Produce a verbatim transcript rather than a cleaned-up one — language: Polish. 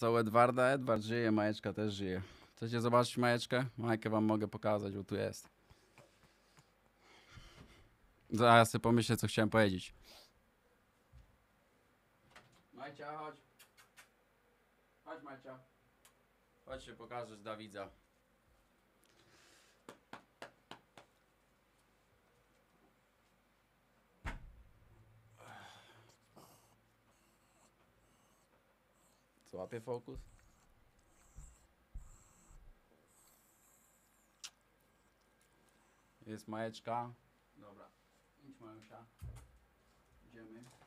Co u Edwarda? Edward żyje, Majeczka też żyje. Chcecie zobaczyć Majeczkę? Majkę wam mogę pokazać, bo tu jest. Zaraz sobie pomyślę, co chciałem powiedzieć. Majcia, chodź. Chodź, Majcia. Chodź się pokażesz dla widza. Co, łapie fokus? Jest Majeczka. Dobra, idź Majusia. Idziemy.